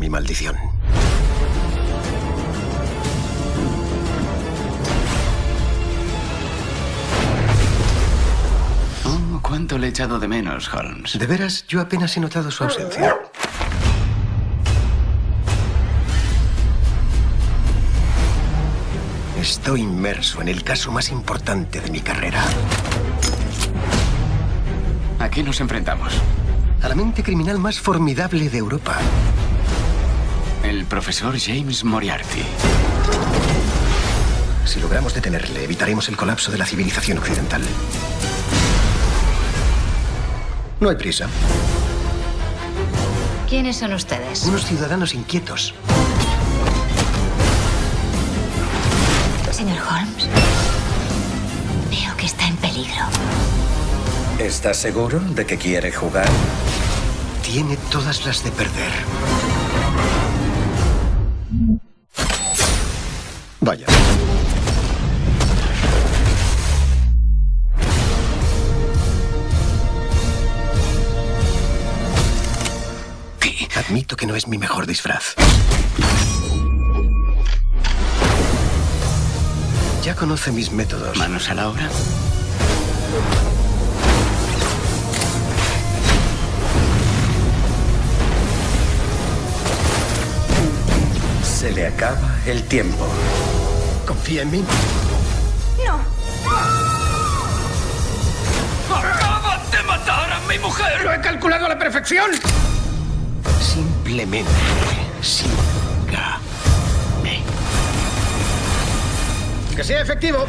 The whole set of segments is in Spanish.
mi maldición. Oh, cuánto le he echado de menos, Holmes. De veras, yo apenas he notado su ausencia. Estoy inmerso en el caso más importante de mi carrera. ¿A qué nos enfrentamos? A la mente criminal más formidable de Europa. El profesor James Moriarty. Si logramos detenerle, evitaremos el colapso de la civilización occidental. No hay prisa. ¿Quiénes son ustedes? Unos ciudadanos inquietos. Señor Holmes, veo que está en peligro. ¿Estás seguro de que quiere jugar? Tiene todas las de perder. Vaya. ¿Qué? Admito que no es mi mejor disfraz. Ya conoce mis métodos. ¿Manos a la obra? Se le acaba el tiempo. ¿Confía en mí? No. ¡Acabas de matar a mi mujer! ¡Lo he calculado a la perfección! Simplemente sígame. ¡Que sea efectivo!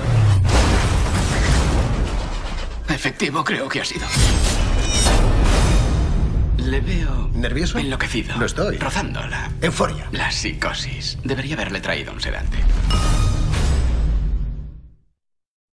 Efectivo creo que ha sido. Le veo... ¿Nervioso? Enloquecido. Lo estoy. Rozándola. Euforia. La psicosis. Debería haberle traído un sedante.